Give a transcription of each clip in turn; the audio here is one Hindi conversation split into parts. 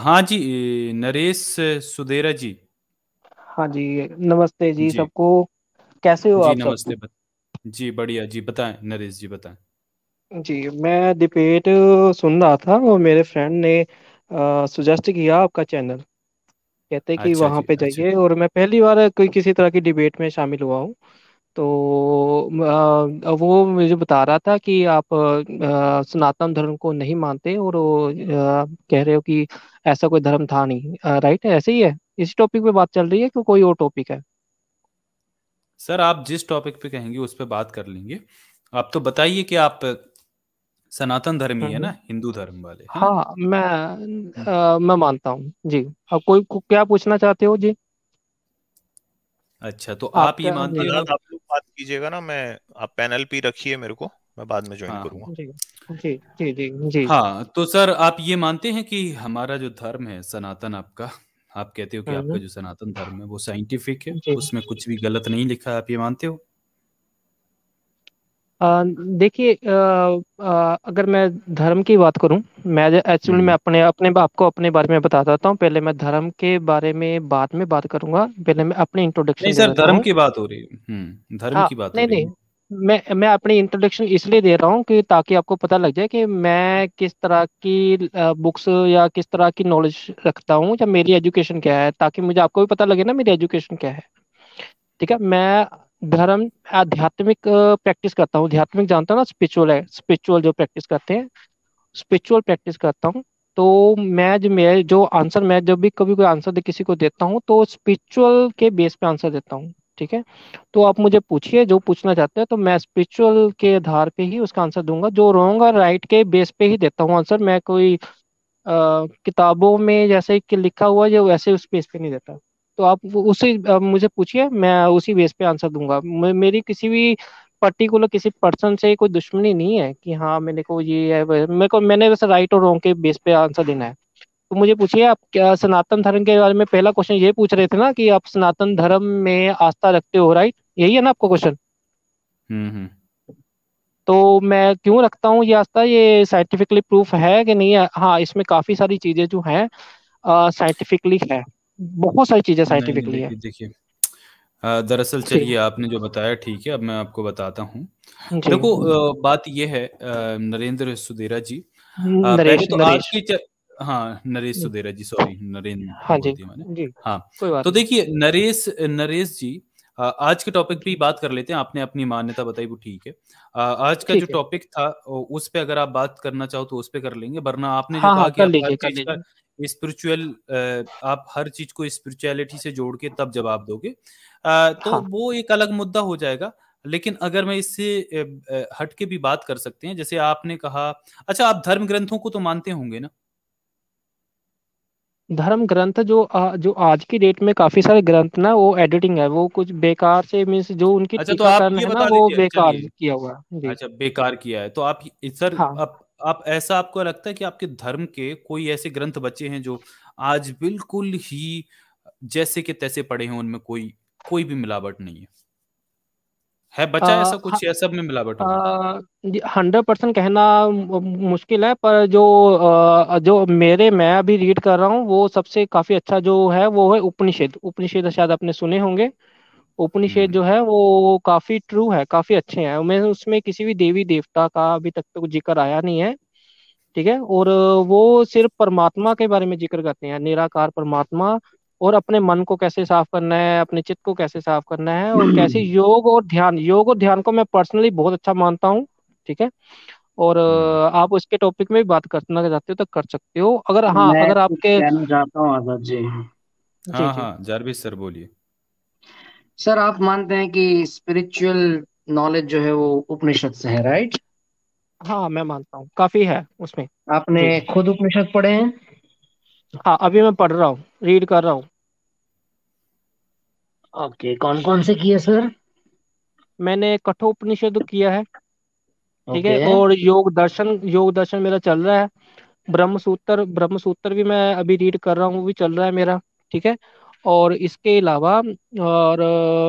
हाँ जी, नरेश सुदेरा जी। हाँ जी। नमस्ते जी जी सबको। कैसे हो जी आप सब? नमस्ते जी बढ़िया जी, बताएं नरेश जी बताएं। जी, मैं डिबेट सुन रहा था और मेरे फ्रेंड ने सुजेस्ट किया आपका चैनल। कहते कि अच्छा वहाँ जी, पे अच्छा। जाइए, और मैं पहली बार कोई किसी तरह की डिबेट में शामिल हुआ हूँ। तो वो मुझे बता रहा था कि आप सनातन धर्म को नहीं मानते, और वो कह रहे हो कि ऐसा कोई धर्म था नहीं। राइट है, ऐसे ही है? इसी टॉपिक पे बात चल रही है कि कोई और टॉपिक है? सर, आप जिस टॉपिक पे कहेंगे उस पे बात कर लेंगे। आप तो बताइए कि आप सनातन धर्मी है हम्म। ना, हिंदू धर्म वाले है ना। हाँ, हम्म। मैं मानता हूँ जी। अब क्या पूछना चाहते हो जी? अच्छा, तो आप ये आपका मानते जी। हो। प्रहलाद, आप लोग बात कीजिएगा ना। मैं आप पैनल पे ही रखिए मेरे को, मैं बाद में ज्वाइन हाँ करूंगा। जी जी जी जी जी। हाँ, तो सर आप ये मानते हैं कि हमारा जो धर्म है सनातन, आपका, आप कहते हो कि आपका हम्म। जो सनातन धर्म है वो साइंटिफिक है, जी। उसमें कुछ भी गलत नहीं लिखा है, आप ये मानते हो। देखिए, अगर मैं धर्म की बात करूं, मैं एक्चुअली मैं हम्म। अपने अपने आपको अपने बारे में बता देता हूं। पहले मैं धर्म के बारे में बाद में बात करूंगा, पहले मैं अपनी नहीं इंट्रोडक्शन दे सर, देता धर्म हूं। की बात हो रही है, धर्म हाँ, की बात हो नहीं रही नहीं, है। मैं अपनी इंट्रोडक्शन इसलिए दे रहा हूँ कि ताकि आपको पता लग जाए कि मैं किस तरह की बुक्स या किस तरह की नॉलेज रखता हूँ, या मेरी एजुकेशन क्या है, ताकि मुझे आपको भी पता लगे ना मेरी एजुकेशन क्या है। ठीक है। मैं धर्म आध्यात्मिक प्रैक्टिस करता हूँ। आध्यात्मिक जानता हूँ ना, स्पिरिचुअल है, स्पिरिचुअल जो प्रैक्टिस करते हैं, स्पिरिचुअल प्रैक्टिस करता हूँ। तो मैं जो आंसर, मैं जब भी कभी कोई आंसर दे किसी को देता हूँ तो स्पिरिचुअल के बेस पे आंसर देता हूँ। ठीक है। तो आप मुझे पूछिए जो पूछना चाहते हैं, तो मैं स्पिरिचुअल के आधार पे ही उसका आंसर दूंगा। जो रॉन्ग और राइट के बेस पे ही देता हूँ आंसर। मैं कोई किताबों में जैसे कि लिखा हुआ है जो वैसे उस बेस पे नहीं देता। तो आप उसी मुझे पूछिए, मैं उसी बेस पे आंसर दूंगा। मेरी किसी भी पर्टिकुलर किसी पर्सन से कोई दुश्मनी नहीं है कि हाँ मैंने को ये है मेरे को, मैंने बस राइट और रॉन्ग के बेस पे आंसर देना है। तो मुझे पूछिए, आप क्या सनातन धर्म के बारे में पहला क्वेश्चन ये पूछ रहे थे ना, कि आप सनातन धर्म में आस्था रखते हो, राइट? यही है ना आपका क्वेश्चन? हम्म। तो मैं क्यों रखता हूँ ये आस्था, ये साइंटिफिकली प्रूफ है कि नहीं है? हाँ, इसमें काफी सारी चीजें जो हैं साइंटिफिकली है। बहुत सारी चीजें नहीं नहीं, साइंटिफिकली है। देखिए देखिए, दरअसल जी चलिए, आपने जो बताया ठीक है, अब मैं आपको बताता हूँ। जी। देखो, बात ये है, नरेंद्र सुदेरा जी। पहले नरेश तो आज नरेश। की हाँ, नरेश सुदेरा जी, सॉरी, नरेंद्र हाँ बोल जी दिया मैंने। जी। हाँ, कोई बात तो नहीं। देखिए, नरेश नरेश जी, आज के टॉपिक पे ही बात कर लेते हैं। आपने अपनी मान्यता बताई, वो ठीक है। आज का जो ठीक है। टॉपिक था, उस पे अगर आप बात करना चाहो तो उस पे कर लेंगे, वरना आपने जो हाँ कहा हाँ, कि कर आप हर लीजिए कर चीज का लीजिए। स्पिरिचुअल, आप हर चीज को स्पिरिचुअलिटी से जोड़ के तब जवाब दोगे, तो हाँ, वो एक अलग मुद्दा हो जाएगा। लेकिन अगर मैं इससे हट के भी बात कर सकते हैं, जैसे आपने कहा। अच्छा, आप धर्म ग्रंथों को तो मानते होंगे ना। धर्म ग्रंथ जो आज की डेट में काफी सारे ग्रंथ ना, वो एडिटिंग है, वो कुछ बेकार से, मीन्स जो उनकी अच्छा, तो आप टीकाकरण ये है ना, बता वो दीजिए, बेकार चलिए। किया हुआ है जी। अच्छा, बेकार किया है तो आप, सर, हाँ, आप ऐसा आपको लगता है कि आपके धर्म के कोई ऐसे ग्रंथ बचे हैं जो आज बिल्कुल ही जैसे के तैसे पड़े हैं, उनमें कोई कोई भी मिलावट नहीं है बचा ऐसा कुछ, या सब में मिलावट हो गई। 100% कहना मुश्किल है, पर जो मैं अभी रीड कर रहा हूँ, वो सबसे काफी अच्छा जो है वो है उपनिषद। उपनिषद शायद आपने सुने होंगे। उपनिषद हम्म जो है वो काफी ट्रू है, काफी अच्छे हैं। मैं उसमें किसी भी देवी देवता का अभी तक तो जिक्र आया नहीं है। ठीक है। और वो सिर्फ परमात्मा के बारे में जिक्र करते हैं, निराकार परमात्मा। और अपने मन को कैसे साफ करना है, अपने चित्त को कैसे साफ करना है, और कैसे योग और ध्यान को मैं पर्सनली बहुत अच्छा मानता हूँ। ठीक है। और हम्म। आप उसके टॉपिक में भी बात करना चाहते हो तो कर सकते हो, अगर हाँ, मैं अगर कुछ आपके। कहना चाहता हूँ आजाद जी। जी हाँ जी। हाँ, जारविस सर बोलिए। सर, आप मानते हैं कि स्पिरिचुअल नॉलेज जो है वो उपनिषद से है, राइट? हाँ, मैं मानता हूँ काफी है उसमें। आपने जी। खुद उपनिषद पढ़े हैं? हाँ, अभी मैं पढ़ रहा हूँ, रीड कर रहा हूँ। ओके, कौन कौन से किए सर? मैंने कठोपनिषद किया है। ठीक है। ओके। और योग दर्शन मेरा चल रहा है। ब्रह्म सूत्र भी मैं अभी रीड कर रहा हूँ, वो भी चल रहा है मेरा। ठीक है। और इसके अलावा और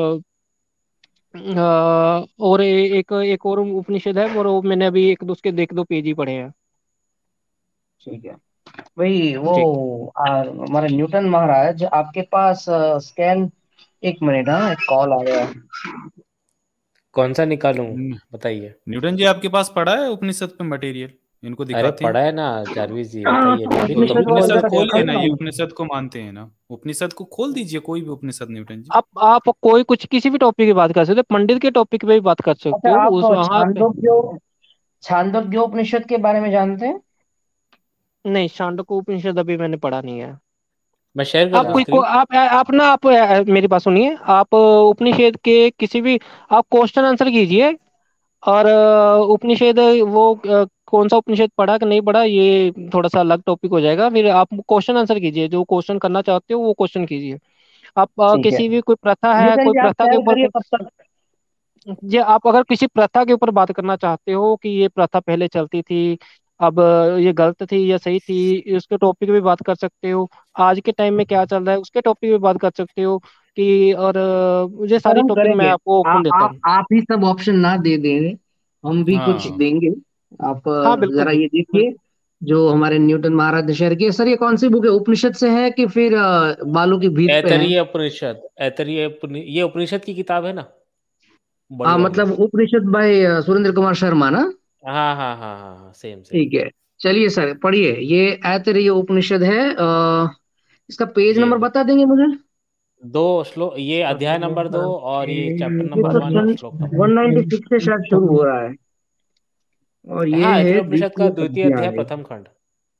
एक और उपनिषद है, और वो मैंने अभी एक दो पेज ही पढ़े हैं। ठीक है। वही वो जी। हमारे न्यूटन महाराज आपके पास स्कैन। एक मिनट, हाँ, एक कॉल आ गया। कौन सा निकालूं, न- बताइए। न्यूटन जी आपके पास पड़ा है उपनिषद पे मटेरियल? इनको अरे दिखाते हैं। पढ़ा है ना जारविस जी, हाँ, बताइए, तो बिल्कुल तो उपनिषद बिल्कुल वाले उपनिषद जरा बताते हैं। खोल दिखाइए लेना, ना ये हमको। उपनिषद को मानते हैं ना, उपनिषद को खोल दीजिए, कोई भी उपनिषद न्यूटन जी। आप कोई कुछ किसी भी टॉपिक की बात कर सकते हो, पंडित के टॉपिक पे भी बात कर सकते अच्छा, हो आप उस वहां पे। छांदोग्योपनिषद के बारे में जानते हैं? नहीं, शांडको उपनिषद अभी मैंने पढ़ा नहीं है। मैं शेयर कर आप दूं कोई को स्क्रीन। आप ना आप मेरी बात सुनिए। आप उपनिषद के किसी भी आप क्वेश्चन आंसर कीजिए। और उपनिषद वो कौन सा उपनिषद पढ़ा कि नहीं पढ़ा ये थोड़ा सा अलग टॉपिक हो जाएगा। फिर आप क्वेश्चन आंसर कीजिए, जो क्वेश्चन करना चाहते हो वो क्वेश्चन कीजिए। आप ठीक है, किसी भी कोई प्रथा है, न्यूटन कोई जी आप प्रथा के शेयर ऊपर करिए तब तक। ये आप अगर किसी प्रथा के ऊपर बात करना चाहते हो कि ये प्रथा पहले चलती थी, अब ये गलत थी या सही थी, उसके टॉपिक पे बात कर सकते हो। आज के टाइम में क्या चल रहा है उसके टॉपिक पे बात कर सकते हो कि और ये सर सारी हम टॉपिक मैं करेंगे। आपको खोल देता हूँ। आप ही सब ऑप्शन ना दे देंगे, हम भी कुछ जी। हाँ देंगे। आप हाँ, बिल्कुल जरा ये देखिए, बिल्कुल। जो हमारे न्यूटन महाराज ने शेयर किया। सर ये कौन सी बुक है, उपनिषद से है कि फिर बालू की भीत पे है? ऐतरीय उपनिषद, ये उपनिषद की किताब है ना, बड़ी वाली। मतलब उपनिषद बाय सुरेंद्र कुमार शर्मा ना? हाँ हाँ हाँ हाँ हाँ, सेम सेम। ठीक है, चलिए सर पढ़िए। ये ऐतरेय उपनिषद है। इसका पेज ये नंबर बता देंगे मुझे? दो श्लोक, ये अध्याय नंबर 2 और ये चैप्टर ये नंबर तो 1 और सन श्लोक नंबर 1। 196 से शायद शुरू हो रहा है, और ये हाँ, है ऐतरेय उपनिषद का द्वितीय द्वितीय अध्याय अध्याय। प्रथम खंड।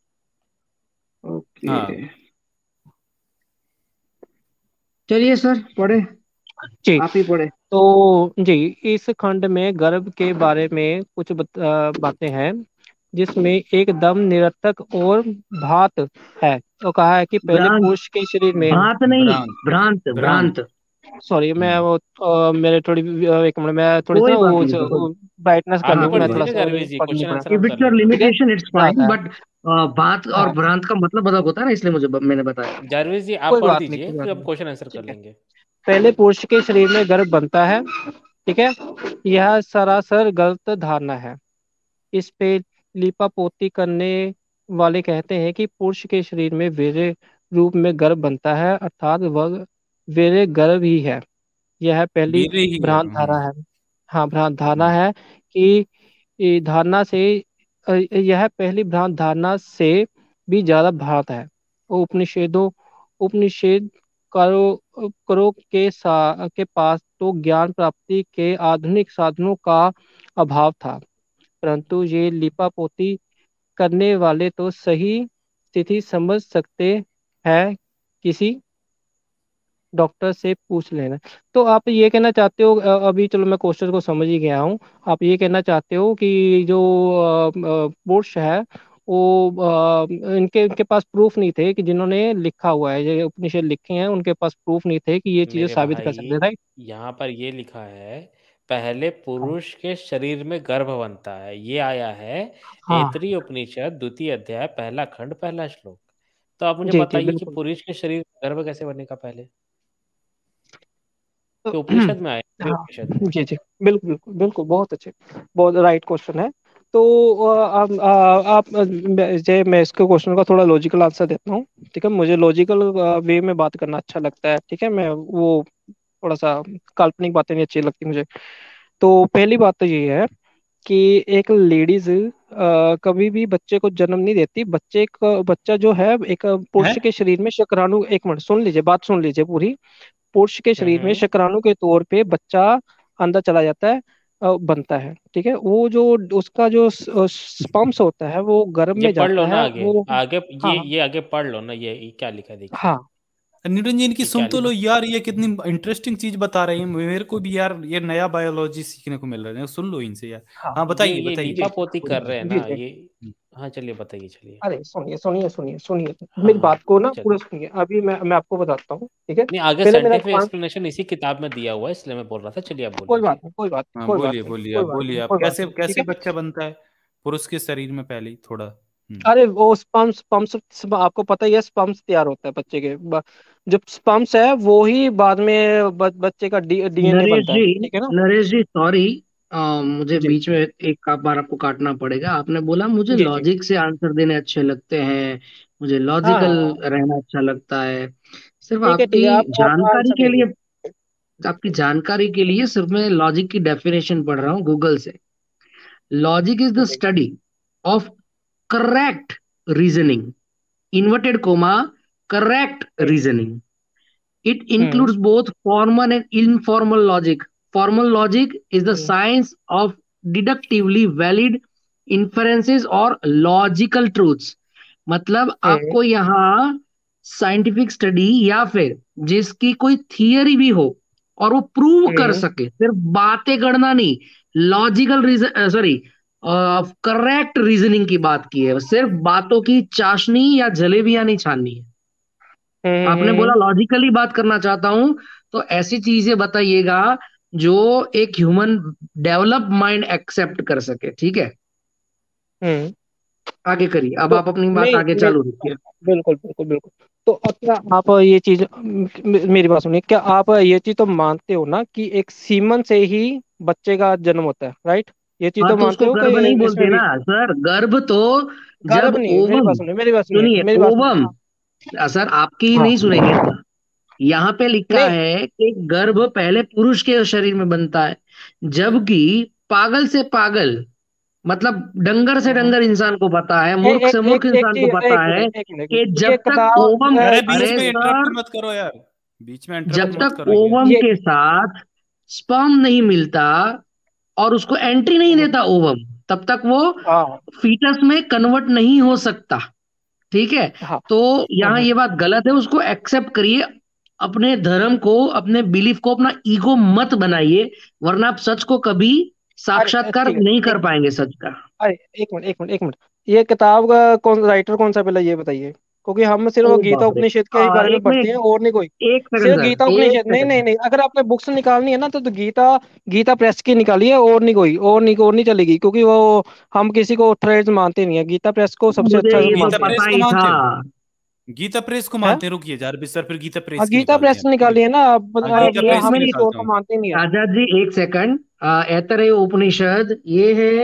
ओके, हाँ। चलिए सर पढ़े, जी। आप ही पढ़े। तो जी, इस खंड में गर्भ के बारे में कुछ बातें हैं जिसमें एकदम निरर्थक और भात है। तो कहा है कि पहले भ्रांत, पुरुष के शरीर में। भात नहीं, भ्रांत। भ्रांत भ्रांत। भ्रांत। सॉरी, मैं हम्म। वो मेरे थोड़ी एक मिनट, मैं थोड़ी सी कोई ना बात नहीं सर, वो ब्राइटनेस कर आप ही हाँ लूँ, कोई मैं पढ़ बात दीजिए थोड़ा ना सा जारवेद जी, पढ़ नहीं क्वेश्चन पड़ा। आंसर हम नहीं। कर इफ इट्स लेंगे। लिमिटेशन इट्स क्या फाइन, होता है? बट भात और हाँ, भ्रांत का मतलब अलग होता है ना, इसलिए मुझे मैंने बताया। जारवेद जी आप कोई पढ़ बात नहीं, दीजिए, कोई बात फिर हम नहीं। क्वेश्चन आंसर कर ठीक है। लेंगे। पहले पुरुष के शरीर में गर्भ बनता है। ठीक है। यह सरासर गलत धारणा है। इस पे लीपापोती करने वाले कहते हैं कि पुरुष के शरीर में वीर्य रूप में गर्भ बनता है, अर्थात वह वीर्य गर्भ ही है। यह पहली वीरे ही है। भ्रांत धारणा है। हाँ, भ्रांत धारणा हम्म। है कि ये धारणा से यह पहली भ्रांत धारणा से भी ज्यादा भ्रांत है। उपनिषेध करो के पास तो ज्ञान प्राप्ति के आधुनिक साधनों का अभाव था, परंतु ये लिपापोती करने वाले तो सही स्थिति समझ सकते हैं, किसी डॉक्टर से पूछ लेना। तो आप ये कहना चाहते हो, अभी चलो मैं क्वेश्चन को समझ ही गया हूँ। आप ये कहना चाहते हो कि जो पुरुष है वो इनके इनके पास प्रूफ नहीं थे कि जिन्होंने लिखा हुआ है, ये उपनिषद लिखे हैं, उनके पास प्रूफ नहीं थे कि ये चीजें मेरे साबित कर सकते, भाई, राइट? यहाँ पर ये लिखा है पहले हाँ पुरुष के शरीर में गर्भ बनता है, ये आया है हाँ। ऐतरेय उपनिषद द्वितीय अध्याय पहला खंड पहला श्लोक। तो आप मुझे जी जी, बताइए कि बिल्कुल। पुरुष के शरीर में गर्भ कैसे बनेगा पहले, तो, कि उपनिषद में आया, ऐतरेय हाँ, उपनिषद में। जी जी, बिल्कुल बिल्कुल बिल्कुल, बहुत अच्छे, बहुत राइट क्वेश्चन है। तो आप मैं इसके क्वेश्चन का थोड़ा लॉजिकल आंसर देता हूँ। ठीक है, मुझे लॉजिकल वे में बात करना अच्छा लगता है। ठीक है, मैं वो थोड़ा सा काल्पनिक बातें नहीं अच्छी लगती मुझे। तो पहली बात तो ये है कि एक लेडीज कभी भी बच्चे को जन्म नहीं देती। बच्चा जो है एक है। पुरुष के शरीर में शुक्राणु, एक मिनट सुन लीजिए, बात सुन लीजिए पूरी। पुरुष के शरीर में हम्म। शुक्राणु के तौर पे बच्चा अंदर चला जाता है, बनता है। ठीक है, वो जो उसका जो स्पर्म्स होता है वो गर्भ ये में पढ़ लो जाता ना है आगे, वो। आगे हाँ ये आगे पढ़ लो ना, ये क्या लिखा है देखिए। हाँ। न्यूटन जी इनकी ये क्या सुन तो लो लिखा यार, ये कितनी इंटरेस्टिंग चीज बता रही है, मेरे को भी यार ये नया बायोलॉजी सीखने को मिल रहा है, सुन लो इनसे यार। हाँ। हाँ है, बताइए ये बताइए। जी लीपापोती कर रहे हैं जी ना जी। ये। हाँ चलिए, बताइए चलिए। अरे सुनिए सुनिए सुनिए सुनिए, हाँ मेरी हाँ, बात को ना पूरा चलिए। सुनिए। अभी मैं आपको बताता हूँ। ठीक है, नहीं, आगे पहले मेरा साइंटिफिक एक्सप्लेनेशन इसी किताब में दिया हुआ है, इसलिए मैं बोल रहा था। चलिए आप बोल कोई बात लीजिए। नहीं, कोई बात नहीं, हाँ कोई बात बोलिए नहीं, बोलिए, कोई आप बात बोलिए, नहीं, आप कोई बात कैसे नहीं। ठीक कैसे है। बच्चा बनता है पुरुष के शरीर में पहले ही थोड़ा। अरे वो स्पम्स स्पम्स आपको पता ही है, स्पम्स तैयार होता है बच्चे के जब स्पम्स है वो ही बाद में बच्चे का डीएनए नरेश बनता है। जी, ठीक है ना? नरेश जी सॉरी, मुझे जी बीच में एक बार आपको काटना पड़ेगा। आपने बोला मुझे जी जी। लॉजिक से आंसर देने अच्छे लगते हैं, मुझे लॉजिकल हाँ रहना अच्छा लगता है। सिर्फ ठीक है, आप जानकारी आंसर के दीजिए। लिए आपकी जानकारी के लिए सिर्फ मैं लॉजिक की डेफिनेशन पढ़ रहा हूँ गूगल से। Logic is the okay. Study of correct reasoning, inverted comma, correct reasoning. It hmm includes both formal and informal logic. Formal logic is the hmm science of deductively valid inferences or logical truths. मतलब हम्म आपको यहाँ साइंटिफिक स्टडी या फिर जिसकी कोई थियरी भी हो और वो प्रूव कर हम्म सके, सिर्फ बातें गढ़ना नहीं, logical reason, sorry, correct reasoning की बात की है। सिर्फ बातों की चाशनी या जलेबियां नहीं छाननी है। आपने बोला हम्म लॉजिकली बात करना चाहता हूं, तो ऐसी चीजें बताइएगा जो एक ह्यूमन डेवलप माइंड एक्सेप्ट कर सके। ठीक है, हम्म। आगे करिए, अब तो आप अपनी बात नहीं आगे मैं, चालू रखिए। बिल्कुल बिल्कुल बिल्कुल। तो अब क्या आप ये चीज मेरी बात सुनिए, क्या आप ये चीज तो मानते हो ना कि एक सीमन से ही बच्चे का जन्म होता है, राइट? ये चीज हाँ, तो तो मानते उसको हो कि गर्भ नहीं इसमें बोलते भी ना सर, गर्भ तो जब गर्भ नहीं है? मेरी ओवम, बात सुनिए, मेरी बात सुनिए, सुनिए, मेरी बात सुनिए। ओवम, सर आपकी हाँ नहीं सुनेंगे ना। यहाँ पे लिखा नहीं है कि गर्भ पहले पुरुष के शरीर में बनता है, जबकि पागल से पागल, मतलब डंगर से हाँ। डंगर इंसान को पता है, ए, मूर्ख एक से एक मूर्ख एक इंसान को चीज, पता है एक मिनट, कि ये जब तक किताब ओवम, अरे बीच अरे में इंटरप्ट सर, मत करो यार, बीच में इंटरप्ट जब मत तक करो यार। ओवम ये के साथ स्पर्म नहीं मिलता और उसको एंट्री नहीं देता ओवम, तब तक वो हाँ फीटस में कन्वर्ट नहीं हो सकता। ठीक है, हाँ। तो यहाँ हम्म। ये बात गलत है, उसको एक्सेप्ट करिए। अपने धर्म को, अपने बिलीफ को अपना ईगो मत बनाइए, वरना आप सच को कभी अरे साक्षात्कार ठीक है, नहीं कर पाएंगे सच का। अरे एक मिनट, ये किताब का कौन राइटर कौन सा, पहले ये बताइए। क्योंकि हम सिर्फ ओ गीता बाप रे, उपनिषद के ही बारे में एक पढ़ते हैं मिनट, और नहीं कोई। एक सेकंड सिर्फ गीता सर, एक उपनिषद, नहीं नहीं सेकंड। नहीं, अगर आपने बुक्स निकालनी है ना तो गीता, गीता प्रेस की निकालिए, और नहीं कोई, और नहीं चलेगी, क्योंकि वो हम किसी को ट्रेड मानते नहीं है, गीता प्रेस को सबसे मुझे अच्छा तो ये तो गीता मानते हैं। प्रेस पता को ही था। मानते हो? गीता प्रेस को है। मानते हैं? रुकिए जार सर, फिर गीता हाँ, प्रेस की गीता निकालते प्रेस हैं, ठीक है। निकालिए ना अब हाँ अब गीता ये एक प्रेस हम की मिनट, किसी और निकालता को हूँ। मानते नहीं है। आजाद जी एक सेकंड। ऐतरेय उपनिषद ये है,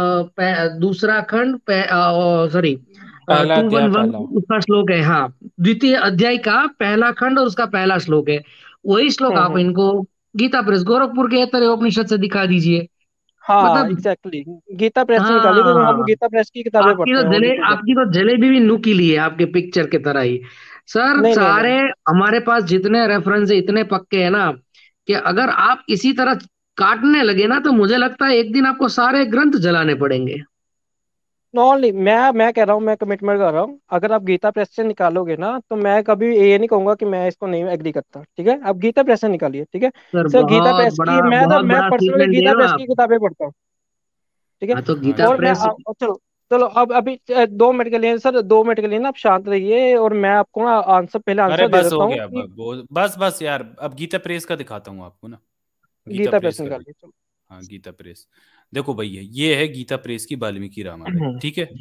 दूसरा खंड, सॉरी, पहला टू अध्याय वन वन पहला। उसका श्लोक है, हाँ, द्वितीय अध्याय का पहला खंड और उसका पहला श्लोक है। वही श्लोक आप हम्म। इनको गीता प्रेस गोरखपुर के ऐतरेय उपनिषद से दिखा दीजिए। हाँ मतलब, एग्जैक्टली, गीता प्रेस से निकालिए, क्योंकि हम हाँ, गीता प्रेस की किताबें पढ़ते हैं, और नहीं कोई आपकी पढ़ते। तो जलेबी भी नुकीली है आपके पिक्चर की तरह ही। सर नहीं नहीं सारे नहीं। हमारे पास जितने रेफरेंस है इतने पक्के हैं ना, कि अगर आप इसी तरह काटने लगे ना, तो मुझे लगता है एक दिन आपको सारे ग्रंथ जलाने पड़ेंगे। नहीं, मैं कह रहा हूँ, मैं कमिटमेंट कर रहा हूँ, अगर आप गीता प्रेस से निकालोगे ना तो मैं कभी ये नहीं कहूंगा कि मैं इसको नहीं एग्री करता, ठीक है? आप गीता प्रेस से निकालिए, ठीक है? सर सर गीता प्रेस की बहुत मैं बड़ा पर्सनली स्टेटमेंट दे गीता रहे हो प्रेस आप। की किताबें पढ़ता हूँ, ठीक है? हाँ, तो गीता और अच्छा, मैं प्रेस, चलो, चलो अब अभी 2 मिनट के लिए सर, 2 मिनट के लिए ना आप शांत रहिए, और मैं आपको ना आंसर, पहले अरे आंसर दे बस देता हो हूँ गया, कि बस बस यार, अब गीता प्रेस का दिखाता हूँ आपको ना। गीता गीता प्रेस प्रेस का देख, निकालिए, चलो। हाँ गीता प्रेस। देखो भैया, ये है गीता प्रेस की वाल्मीकि रामायण, हम्म ठीक है।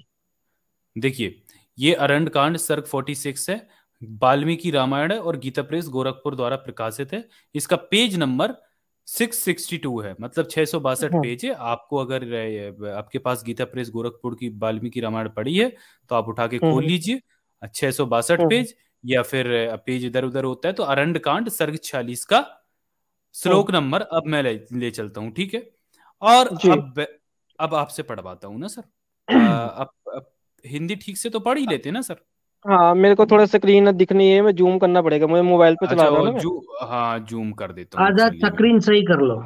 देखिए, ये अरण्ड कांड सर्ग 46 है, वाल्मीकि रामायण है, और गीता प्रेस गोरखपुर द्वारा प्रकाशित है। इसका पेज नंबर 662 है, मतलब 662 हम्म पेज है। आपको अगर आपके पास गीता प्रेस गोरखपुर की वाल्मीकि रामायण पड़ी है तो आप उठा के खोल हम्म लीजिए 662 हम्म पेज, या फिर पेज इधर उधर होता है तो अरण्ड कांड सर्ग 46 का हम्म, श्लोक नंबर अब मैं ले चलता हूं, ठीक है। और जी। अब आपसे पढ़वाता हूं ना सर। अब हिंदी ठीक से तो पढ़ ही लेते ना सर? हाँ, मेरे को थोड़ा स्क्रीन दिख नहीं है, मैं जूम करना पड़ेगा, मुझे मोबाइल पे चला अच्छा, रहा हूँ वो ना मैं। हाँ जूम कर देता हूँ, आजाद चलिए स्क्रीन सही कर लो।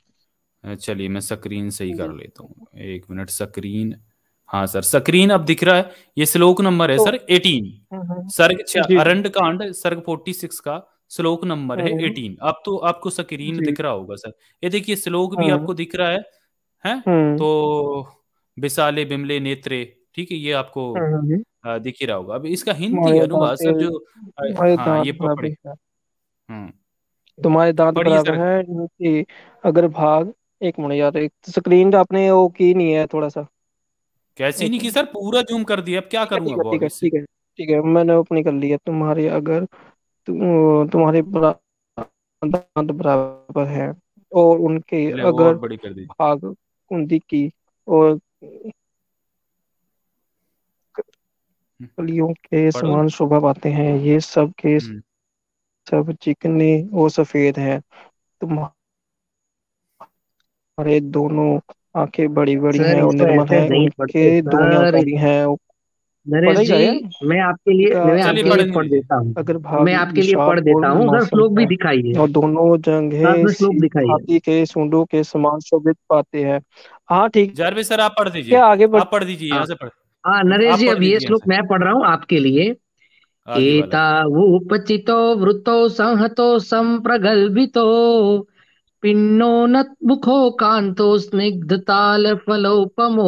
चलिए मैं स्क्रीन सही कर जी। लेता हूँ, एक मिनट, स्क्रीन, हाँ सर स्क्रीन अब दिख रहा है। ये श्लोक नंबर है तो सर 18, सर्ग जी जी। अरण्ड कांड सर्ग 46 का श्लोक नंबर है हम्म 18। अब तो आपको स्क्रीन जी। दिख रहा होगा सर, ये देखिए श्लोक भी हम्म आपको दिख रहा है। हैं? हम्म तो विशाले बिमले नेत्रे, ठीक है, ये आपको हम्म। दिख ही रहा होगा। अब इसका हिंदी तुम्हारे अनुवाद दांत सर जो तुम्हारे हाँ दांत ये बराबर पढ़े। है, हम्म, तुम्हारे दांत पढ़िए बराबर सर। है इनकी, अगर भाग। एक मिनट यार, एक स्क्रीन आपने वो की नहीं है थोड़ा सा। कैसी एक नहीं की मिनट। सर, पूरा जूम कर दिया, अब क्या ठीक है करूं ठीक अब है वो ठीक अब है इससे। ठीक है ठीक है, मैंने ओपन कर लिया। तुम्हारे अगर तुम्हारे दांत बराबर है, और उनके ले वो अगर और बड़ी कर दी। भाग उन्दी की और कलियों के पढ़ो। समान शोभा पाते हैं, ये सब के हम्म। सब चिकने और सफेद हैं, तुम्हारे दोनों आंखें बड़ी बड़ी सर हैं और इसको निर्मल ऐसे हैं, नहीं पढ़ते उनके दोनों सर। दाढ़ी हैं। वो नरेश जी, पढ़ेगा यार मैं चलिए आपके लिए पढ़ने पढ़ दीजिए। देता हूँ। अगर मैं भावी आपके लिए विशाल पढ़ और देता हूँ, सर मासूम श्लोक भी है दिखाइए, और दोनों साथ जंघें में श्लोक शील दिखाइए। हाथी के सूंडों के समान शोभित पाते हैं। हाँ ठीक जारवेद सर आप पढ़ दीजिए, है, आगे बढ़। आप पढ़ दीजिए, हाँ यहाँ से पढ़। हाँ नरेश आप जी, पढ़ अब ये दीजिए यहाँ श्लोक से, मैं पढ़ रहा हूँ आपके लिए। आगे वाला। एतावुपचितो वृतो संहतो संप्रगल्भितो पिन्नोन्मुखो कान्तो स्निग्धतालफलोपमो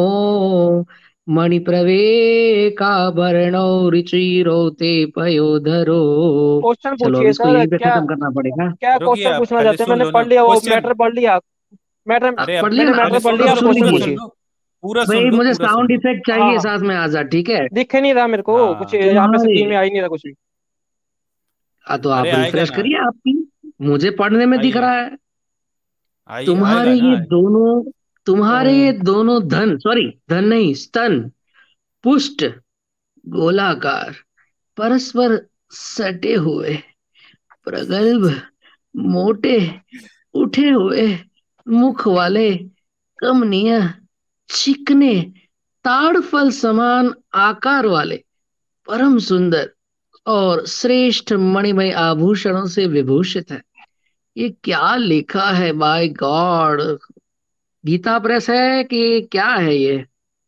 मणिप्रवेकाभरणौ रुचिरो ते पयोधरो। क्वेश्चन चलो अब पूछिए इसको सर, यहीं पे क्या खत्म करना पड़ेगा। क्या रुकिए, क्वेश्चन आप पूछना पहले चाहते हैं? सुन मैंने लो ना पढ़ लिया, वो क्वेश्चन। मैटर पढ़ लिया। मैटर अरे आप पढ़ लिया मैंने ना, पहले मैटर पढ़ सुन लिया, लो, अब सुन क्वेश्चन पूरा लीजिए। सुन पूछिए। लो, पूरा सुन भाई लो, मुझे पूरा साउंड सुन लो। इफेक्ट हाँ चाहिए हाँ, साथ में आजाद, ठीक है। दिख ही नहीं रहा मेरे को कुछ, हाँ, यहाँ पे तुम्हारे स्क्रीन में आ ही नहीं रहा कुछ भी। तो अरे आप आएगा रिफ्रेश ना, करिए आपकी, मुझे पढ़ने में दिख आइए, रहा है। आएगा ना। तुम्हारे ये हम्म, दोनों धन, सॉरी धन नहीं, स्तन पुष्ट गोलाकार परस्पर सटे हुए प्रगल्भ मोटे उठे हुए मुख वाले कमनीय चिकने ताड़ फल समान आकार वाले परम सुंदर और श्रेष्ठ मणिमय आभूषणों से विभूषित है। ये क्या लिखा है बाय गॉड? गीता प्रेस है कि क्या है ये?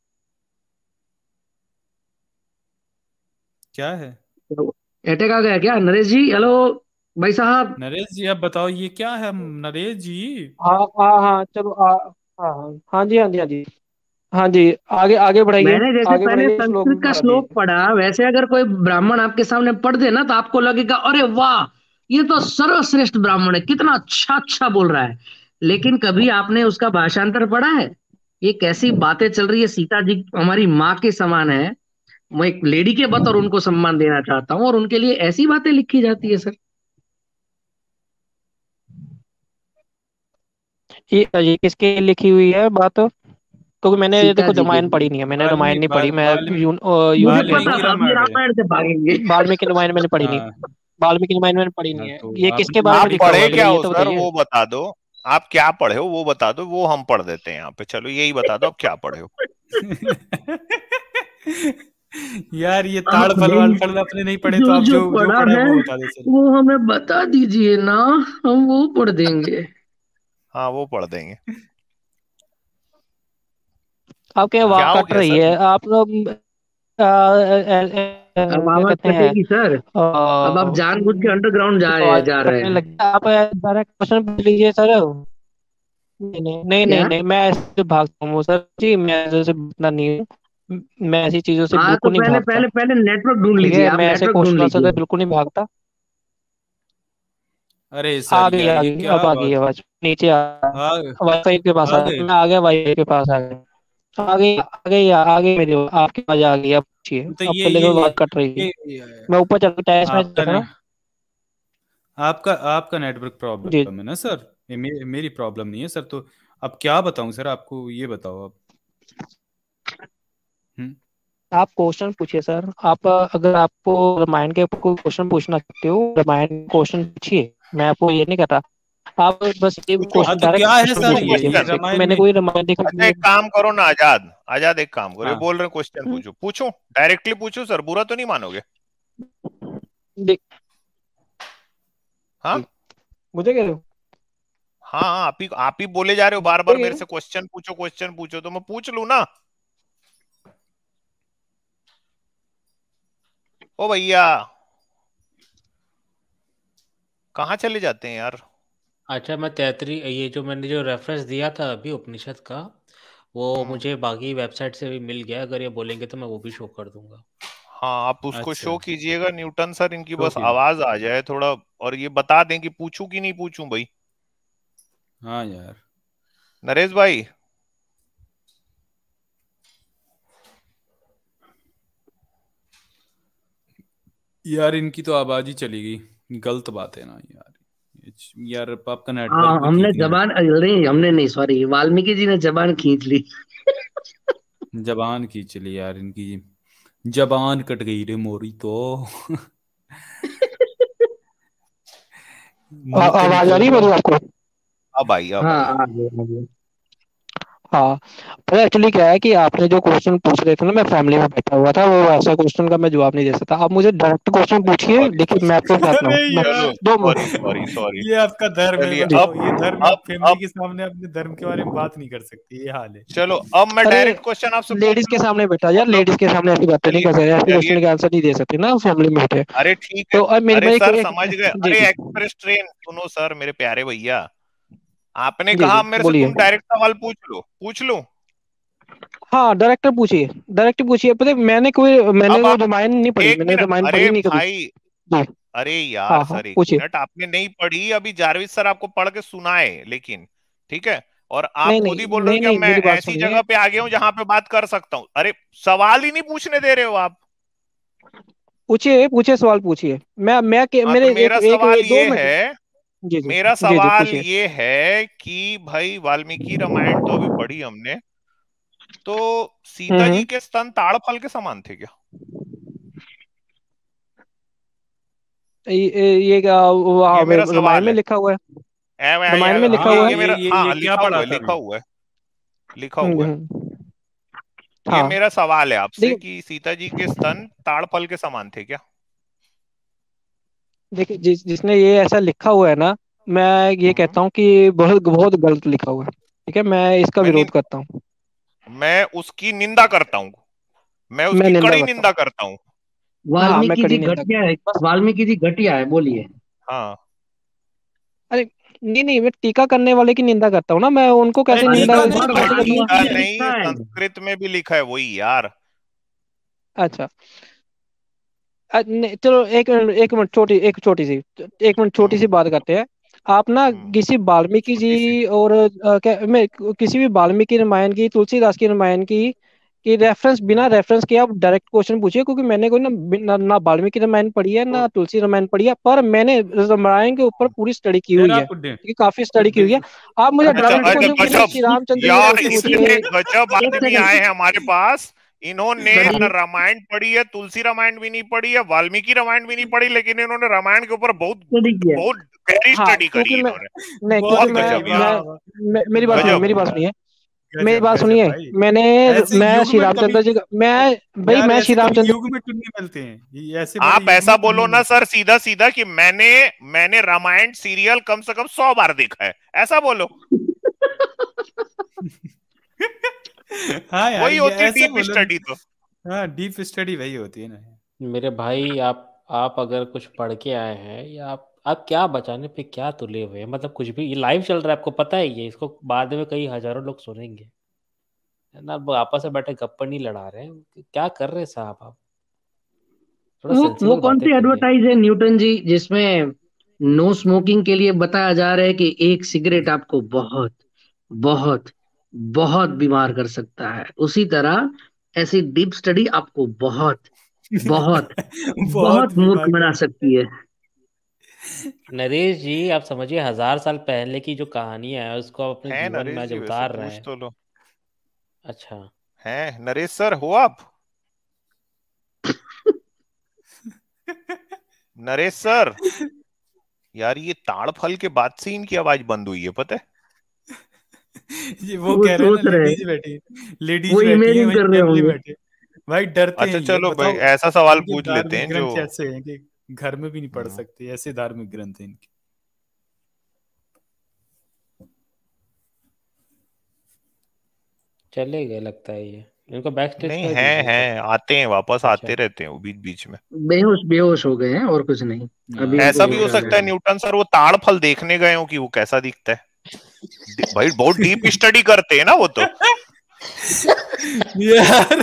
क्या है अटैक आ गया क्या नरेश जी? हेलो भाई साहब। नरेश जी, आप बताओ ये क्या है नरेश जी। हाँ हाँ हाँ, चलो हाँ हाँ हाँ जी हाँ जी हाँ जी हाँ जी, आगे आगे बढ़ाइए, मैंने जैसे आगे पहले बढ़ाइए, श्लोक भी संस्कृत का बढ़ा श्लोक दिए। पढ़ा, वैसे अगर कोई ब्राह्मण आपके सामने पढ़ दे ना, तो आपको लगेगा अरे वाह, ये तो सर्वश्रेष्ठ ब्राह्मण है, कितना अच्छा अच्छा बोल रहा है। लेकिन कभी आपने उसका भाषांतर पढ़ा है? ये कैसी बातें चल रही है। सीता जी हमारी माँ के समान है, मैं एक लेडी के बतौर उनको सम्मान देना चाहता हूँ, और उनके लिए ऐसी बातें लिखी जाती है सर। ये किसके लिखी हुई है बात? क्योंकि मैंने ये सीता देखो जी के रामायण लिए। पढ़ी नहीं है, मैंने रामायण नहीं पढ़ी, मैं मुझे यूजुअली पता वाल्मीकि था, अब ये रामायण है। रामायण से भागेंगे। वाल्मीकि रामायण मैंने पढ़ी नहीं। हाँ वाल्मीकि रामायण मैंने पढ़ी नहीं हाँ, है। तो ये आपने किसके तो बारे नहीं में आप पढ़ी लिखा हुआ पढ़े है, होगी। जरा क्या ये हो तो सर, बताइए। वो बता दो। आप क्या पढ़े हो वो बता दो, वो हम पढ़ देते हैं यहाँ पे। चलो यही बता दो, आप क्या पढ़े हो। यार ये ताड़ फल आपने वाल फल आपने नहीं पढ़े, तो जो आप जो जो पढ़ा पढ़ा है है वो बता दो सर। वो हमें बता दीजिए ना, हम वो पढ़ देंगे। हाँ वो पढ़ देंगे। आपकी हाँ आवाज क्या हो कट गया रही सर। है, आप लोग अब क्या आवाज कहते हैं, कटेगी सर। अब आप जानबूझ के अंडरग्राउंड आवाज जा रहे कटने हैं लगी, आप डायरेक्ट क्वेश्चन पूछ लीजिए सर। नहीं नहीं नहीं नहीं क्या? नहीं, मैं ऐसे भागता हूँ सर जी, मैं ऐसे भागता नहीं हूँ, मैं ऐसी चीजों से हाँ तो बिल्कुल नहीं पहले भागता। पहले पहले नेटवर्क ढूंढ ठीक लीजिए, है, आप मैं ऐसे नेटवर्क ढूंढ क्वेश्चन से लीजिए। बिल्कुल नहीं भागता। अरे सर यार आ ये गई, क्या अब आ गई बात। आवाज, नीचे आ, आ वाईफाई के पास आ आ, गए। मैं आ गया वाईफाई के पास आ गया, आ गई मेरी आपकी आवाज आ गई। अब पूछिए, तो अब पहले तो आवाज कट रही थी। ये मैं ऊपर चल के टेरेस में आपका देखा ने ना। आपका आपका नेटवर्क जी, प्रॉब्लम है ना सर, ये मेरी प्रॉब्लम नहीं है सर। तो अब क्या बताऊं सर आपको, ये बताओ आप। हम्म। आप क्वेश्चन पूछिए सर। आप अगर आपको रामायण के ऊपर कोई क्वेश्चन पूछना चाहते हो, रामायण क्वेश्चन पूछिए, मैं आपको ये नहीं कर रहा। आप बस ये पूछो हाँ क्वेश्चन, तो डायरेक्ट क्या है क्वेश्चन सर पूछो पूछ लीजिए ये क्वेश्चन। मुझसे, कि रामायण मैंने में। कोई रामायण देखा अच्छा एक काम करो ना आजाद, आजाद एक काम करो, ये हाँ बोल रहे क्वेश्चन पूछो, पूछो डायरेक्टली पूछो सर, बुरा तो नहीं मानोगे। देख, हाँ मुझे कह रहे हो? हाँ हाँ, आप ही बोले जा रहे हो बार मुझे बार कह मेरे रहे से हो? क्वेश्चन पूछो, तो मैं पूछ लूं ना। ओ भैया कहाँ चले जाते हैं यार। अच्छा, मैं 33 ये जो मैंने जो रेफरेंस दिया था अभी उपनिषद का, वो हम्म, मुझे बाकी वेबसाइट से भी मिल गया। अगर ये बोलेंगे तो मैं वो भी शो कर दूंगा। हाँ आप उसको अच्छा शो कीजिएगा न्यूटन सर, इनकी शो बस कीजिए। आवाज आ जाए थोड़ा, और ये बता दें कि पूछूं कि नहीं पूछूं भाई। हाँ यार। नरेश भाई यार इनकी तो आवाज ही चली गई, गलत बात है ना यार, ये यार आपका हाँ नेटवर्क भी हमने ठीक नहीं जबान नहीं, हमने नहीं, सॉरी, वाल्मीकि जी ने जबान खींच ली। है। जबान खींच ली यार इनकी, जबान कट गई रे मोरी तो। मुंह तो आवाज आ निकल रही है गया। मेरी आपको? अब आई अब हाँ आई। आ गया, आ गया। हाँ, पता एक्चुअली क्या है कि आपने जो क्वेश्चन पूछ रहे थे ना, मैं फैमिली में बैठा हुआ था, वो ऐसा क्वेश्चन का मैं जवाब नहीं दे सकता। आप मुझे डायरेक्ट क्वेश्चन पूछिए, सॉरी देखिए मैं आपके साथ अरे हूँ। मैं चलो यार, दो सॉरी सॉरी सॉरी। ये आपका धर्म है, चलिए बताओ, ये धर्म है, आप फैमिली अब के सामने अपने धर्म के बारे में बात नहीं कर सकती, ये हाल है। चलो अब मैं अरे डायरेक्ट क्वेश्चन आपसे पूछ लेडीज के लूं। सामने बैठा यार, मतलब लेडीज के सामने ऐसी बातें नहीं चलिए कर सकते, ऐसे चलिए, क्वेश्चन का आंसर नहीं दे सकते ना, फैमिली में बैठे। अरे ठीक है, तो अब मेरे अरे भाई सर समझ गए, जी अरे जी एक्सप्रेस ट्रेन सुनो सर, मेरे प्यारे भैया, आपने जी कहा जी अब मेरे से बोलिए। तुम डायरेक्ट सवाल पूछ लो। हाँ डायरेक्टर पूछिए, डायरेक्ट पूछिए। पता है, मैंने अब कोई आप रामायण नहीं पढ़ी, एक मैंने मिनट, रामायण अरे पढ़ी नहीं कभी। भाई, जी अरे यार हाँ हाँ सर एक पूछिए। मिनट, आपने नहीं पढ़ी अभी, जारविद सर आपको पढ़ के सुनाए, लेकिन ठीक है, और आप नहीं खुद नहीं ही बोल रहे हो नहीं कि अब नहीं, मैं मेरी बात ऐसी सुनिए। जगह पे आ गया हूं जहां पे बात कर सकता हूँ। अरे सवाल ही नहीं पूछने दे रहे हो आप। पूछिए पूछिए, सवाल पूछिए। हाँ तो मेरे एक मेरा एक सवाल दो ये मिनट। है, जी जी मेरा जी जी सवाल पूछिए। ये है कि भाई वाल्मीकि रामायण तो अभी पढ़ी हमने, तो सीता जी हम्म। के स्तन ताड़फल के समान थे क्या? ये ये वहाँ मेरा रामायण सवाल में है। लिखा हुआ है? रामायण में लिखा हाँ, हुआ है। ये मेरा, ये हाँ क्या लिखा हुआ पढ़ा है, था लिखा अभी? हुआ है, लिखा हुआ है। हम्म। ये हाँ मेरा सवाल है आपसे देखिए कि सीता जी के स्तन ताड़फल के समान थे क्या? देखिए, जिसने ये ऐसा लिखा हुआ है ना, मैं ये हम्म। कहता हूँ कि बहुत बहुत गलत लिखा हुआ है। ठीक है, मैं इसका मैं विरोध करता हूँ। मैं उसकी निंदा करता हूँ, मैं मैं उसकी निंदा कड़ी करता निंदा करता हूँ। हूँ, हाँ मैं वाल्मीकि जी कड़ी निंदा घटिया करता है, हूँ बस। वाल्मीकि जी घटिया है, बोलिए। हाँ, अरे नहीं नहीं, मैं टीका करने वाले की निंदा करता हूँ ना, मैं उनको अरे कैसे हाँ, निंदा टीका एक नहीं, बार कैसे कर दूंगा? वाल्मीकि टीका ने नहीं, लिखा है। संस्कृत में भी लिखा है वही यार। अच्छा। नहीं, चलो एक मिनट छोटी सी हम्म बात करते हैं। आप ना हम्म, किसी वाल्मीकि जी छोटी सी। और किसी भी वाल्मीकि रामायण की, तुलसीदास की रामायण की रेफरेंस, बिना रेफरेंस के आप डायरेक्ट क्वेश्चन पूछिए, क्योंकि मैंने कोई ना वाल्मीकि रामायण पढ़ी है, तो ना तुलसी रामायण पढ़ी है, पर मैंने रामायण के ऊपर पूरी स्टडी की यार हुई है, आप ठीक है, काफी स्टडी की हुई है। आप मुझे अच्छा डायरेक्ट अच्छा क्वेश्चन पूछिए, गजब, श्री रामचंद्र जी यार कैसे इतने पूछिए। गजब एक आदमी आए हैं सेकंड, हमारे पास, इन्होंने स्टडी। न रामायण पढ़ी है, तुलसी रामायण भी नहीं पढ़ी है, वाल्मीकि रामायण भी नहीं पढ़ी, लेकिन इन्होंने रामायण के ऊपर बहुत स्टडी किया है। बहुत गहरी हाँ स्टडी करी क्योंकि है मैं इन्होंने। नहीं, क्योंकि बहुत बहुत मैं गई, गजब वाह यार, मेरी बात सुनिए, वाह मेरी गजब। बात यार, सुनिए, मेरी गजब बात गजब सुनिए। भाई। ऐसे मैं युग श्री में कभी, रामचंद्र जी का यार मैं श्री ऐसे कभी रामचंद्र। युग में टुन्नी मिलते हैं, ये ऐसे बड़े आप युग ऐसा में टुन्नी बोलो ना मिलते सर, सीधा सीधा कि मैंने रामायण सीरियल कम से कम 100 बार देखा है, ऐसा बोलो। हैं। हाँ यार, वही ये होती ऐसा डीप बोलो स्टडी तो। ना। हाँ, डीप स्टडी वही होती है ना। मेरे भाई, आप अगर कुछ पढ़ के आए हैं, या आप क्या बचाने पे क्या तुले हुए हैं, मतलब कुछ भी, ये लाइव चल रहा है, आपको पता है, ये इसको बाद में कई हजारों लोग सुनेंगे, है ना? अब आपस में बैठे गप्पा नहीं लड़ा रहे हैं, क्या कर रहे हैं साहब आप? थोड़ा वो सेंसिबल कौन बातें सी करिए। एडवर्टाइज है न्यूटन जी, जिसमें नो स्मोकिंग के लिए बताया जा रहा है कि एक सिगरेट आपको बहुत बहुत बहुत बीमार कर सकता है, उसी तरह ऐसी डीप स्टडी आपको बहुत बहुत बहुत बहुत मूर्ख बीमार बना कर। सकती है। नरेश जी, आप समझिए, 1000 साल पहले की जो कहानियां है उसको आप अपने है जीवन में नरेश आज जी, वैसे उतार रहे पूछ हैं। तो लो। अच्छा। हैं नरेश सर, हो आप? नरेश सर, यार ये ताड़ फल के बाद से इनकी आवाज बंद हुई है, पता है? ये वो वो कह रहे हैं ना, सोच रहे हैं, लेडीज वो बैठी हैं, इमेजिन वही कर रहे फैमिली होंगे। बैठे। भाई डरते अच्छा हैं ये, चलो भाई, बताओ ऐसा सवाल इनके पूछ लेते धार्मिक हैं जो, ग्रंथ ऐसे हैं कि घर में भी नहीं पढ़ हम्म, सकते, ऐसे धार्मिक ग्रंथ हैं इनके। चले गए लगता है ये, इनको बैक स्टेज नहीं कर है दीजिए क्या? है आते हैं, वापस अच्छा। आते रहते हैं वो बीच बीच में। बेहोश बेहोश हो गए हैं और कुछ नहीं, अभी हाँ, उनको ऐसा भी हो होश आ बेहोश हो सकता है गए। जाएगा। न्यूटन सर वो ताड़ फल देखने गए हो कि वो कैसा दिखता है। भाई बहुत डीप स्टडी करते हैं ना वो तो। यार,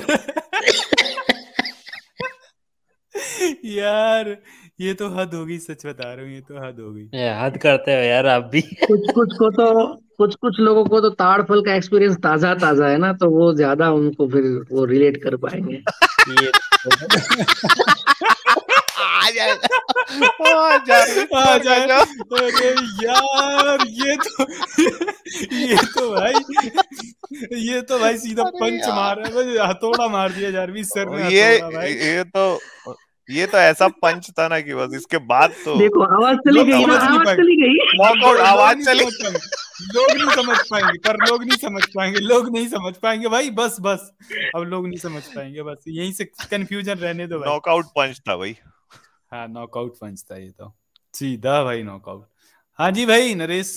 यार ये तो हद हो गई, सच बता रहा हूँ, ये तो हद हो गई। हद करते हो यार आप भी। कुछ कुछ को तो कुछ कुछ लोगों को तो ताड़ फल का एक्सपीरियंस ताजा ताजा है ना, तो वो ज्यादा उनको फिर वो रिलेट कर पाएंगे। ये आ जाएगा। जारविस आ सर जाए। गजब। अरे यार ये तो भाई सीधा अरे पंच यार, मार रहा है भाई, हथौड़ा मार दिया जारविस सर ने, ये हथौड़ा भाई। ये तो ऐसा पंच था ना कि बस इसके बाद तो देखो आवाज चली लोग गई ना, समझ नहीं आवाज पाएंगे, चली गई। नॉकआउट आवाज नहीं चली। समझ पाएंगे, लोग नहीं समझ पाएंगे, पर लोग नहीं समझ पाएंगे, लोग नहीं समझ पाएंगे भाई, बस बस अब लोग नहीं समझ पाएंगे, बस यहीं से कंफ्यूजन रहने दो भाई। नॉकआउट पंच था भाई। हाँ नॉकआउट पंच था ये तो, सीधा भाई नॉकआउट। हाँ जी भाई नरेश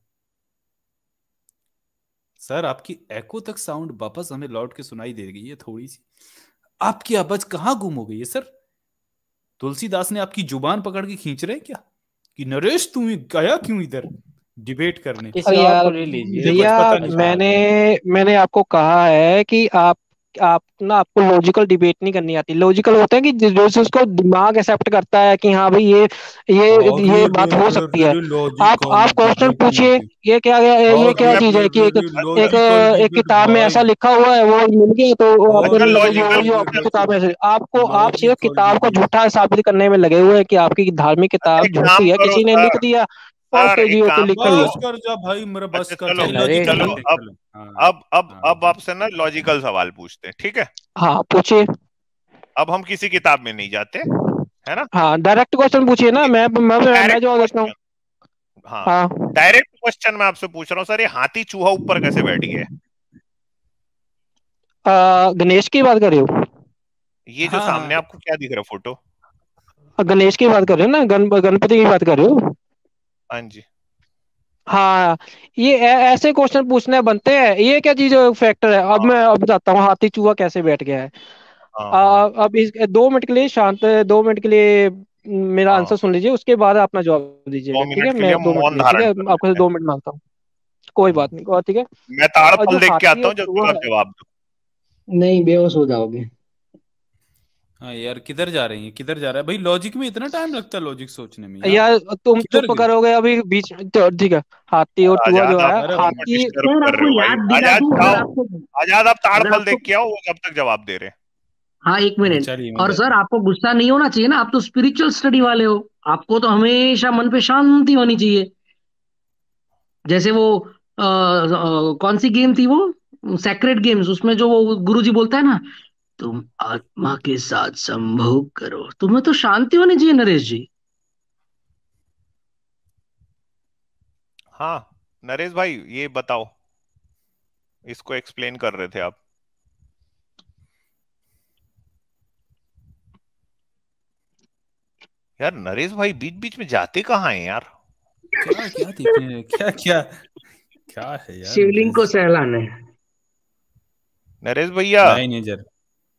सर, आपकी एको तक साउंड वापस हमें लौट के सुनाई दे गई है थोड़ी सी, आपकी आवाज कहाँ गुम हो गई है सर? तुलसीदास ने आपकी जुबान पकड़ के खींच रहे हैं क्या कि नरेश तुम गया क्यों इधर डिबेट करने? किसी अरे और यार को ले लीजिए। मुझे कुछ भैया, पता नहीं चल रहा है। मैंने आपको कहा है कि आप ना, आपको लॉजिकल डिबेट नहीं करनी आती। लॉजिकल होता है कि जो से उसको दिमाग एक्सेप्ट करता है कि हाँ भाई ये बात हो सकती है। आप लॉजिकल क्वेश्चन डिबेट नहीं पूछिए, आती। ये क्या मैं चीज है कि एक लॉजिकल एक डिबेट किताब में ऐसा भाई, लिखा हुआ है, वो मिल गया तो आपको नहीं लगे कि वो लॉजिकल जो आपकी किताब में से आप सिर्फ लॉजिकल किताब को डिबेट। झूठा साबित करने में लगे हुए हैं कि आपकी धार्मिक किताब एक काम झूठी है, करो किसी ने लिख सर, दिया और सर उसके जी एक ओके काम लिख कर करो। दिया। बस कर जा भाई, मेरा बस अच्छा कर, चलो, चल नरेश लॉजिकल जी, चलो करते हैं, अब चलो। हाँ हाँ अब आपसे ना लॉजिकल सवाल पूछते हैं, ठीक है? हाँ पूछिए। अब हम किसी किताब में नहीं जाते, है ना? हाँ डायरेक्ट क्वेश्चन पूछिए ना, मैं डायरेक्ट जवाब देता हूँ। क्वेश्चन। हाँ, हाँ डायरेक्ट क्वेश्चन मैं आपसे पूछ रहा हूँ सर, ये हाथी चूहा ऊपर कैसे बैठ गया है? गणेश की बात कर रहे हो? ये जो हाँ सामने हाँ आपको क्या दिख रहा है फोटो? गणेश की बात कर रहे हो ना, गणपति की बात कर रहे हो? हाँ जी। हाँ, ये ऐसे क्वेश्चन पूछने बनते हैं, ये क्या चीज फैक्टर है? अब मैं हाँ अब बताता हूँ हाथी चूहा कैसे बैठ गया है। हाँ हाँ अब इस 2 मिनट के लिए शांत, 2 मिनट के लिए मेरा हाँ। आंसर सुन लीजिए, उसके बाद अपना जवाब दो दीजिएगा, ठीक है? मिनट के मैं लिए 2 मिनट के मौन लिए, ठीक धारण है, कर आपको लेते हैं। 2 मिनट मांगता हूँ, कोई बात नहीं, और ठीक है। मैं और ताड़फल जो देख के हाथी आता और हूँ जब तक चूहा आप है, जवाब दो। नहीं, बेहोश हो जाओगे। हाँ यार, किधर जा रही है, किधर जा रहा है भाई? लॉजिक में इतना टाइम लगता है, लॉजिक सोचने में यार, यार तुम किधर चुप गए? करोगे अभी बीच में तो ठीक है। हाथी और चूहा जो आजाद, आप है, अरे लोगों को हाथी। डिस्टर्ब सर कर रहे आपको हो भाई। याद दिला आजाद दूं, जाओ। आजाद, आप अगर ताड़फल आपको देख के आओ, वो जब तक जवाब दे रहे हैं। हाँ, एक मिनट। चलिए और मैं सर आपको गुस्सा नहीं होना चाहिए ना, आप तो स्पिरिचुअल स्टडी वाले हो, आपको तो हमेशा मन पे शांति होनी चाहिए। जैसे वो कौन सी गेम थी वो, सेक्रेट गेम्स, उसमें जो वो गुरुजी बोलता है ना, तुम आत्मा के साथ संभोग करो, तुम्हें तो शांति होनी चाहिए नरेश जी। हाँ नरेश भाई, ये बताओ, इसको एक्सप्लेन कर रहे थे आप। यार नरेश भाई बीच बीच में जाते कहाँ हैं यार? क्या क्या देखने, क्या क्या क्या है यार शिवलिंग नरेश को जी? सहलाना है। नरेश भैया। नहीं नहीं जर,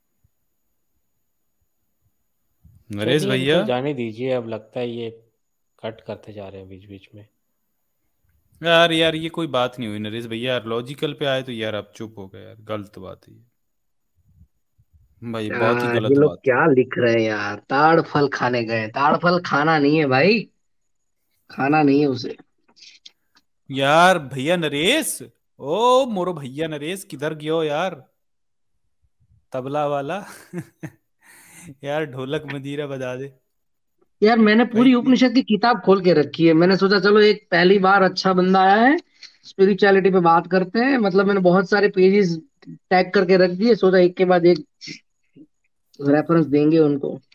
नरेश चलिए भैया। इनको जाने दीजिए, अब लगता है ये कट करते जा रहे हैं बीच बीच में। यार यार ये कोई बात नहीं हुई नरेश भैया, यार लॉजिकल पे आए तो यार आप चुप हो गए यार, गलत बात है ये भाई, बहुत ही यार ये गलत लोग बात है। क्या लिख रहे हैं यार, ताड़ फल खाने गए, ताड़ फल खाना नहीं है भाई, खाना नहीं है उसे। यार भैया नरेश, ओ मोरो भैया नरेश, किधर गयो यार तबला वाला? यार ढोलक मंजीरा बजा दे यार मैंने भाई। पूरी उपनिषद की किताब खोल के रखी है, मैंने सोचा चलो एक पहली बार अच्छा बंदा आया है, स्पिरिचुअलिटी पे बात करते हैं, मतलब मैंने बहुत सारे पेजेस टैग करके रख दिए, सोचा एक के बाद एक रेफरेंस देंगे उनको।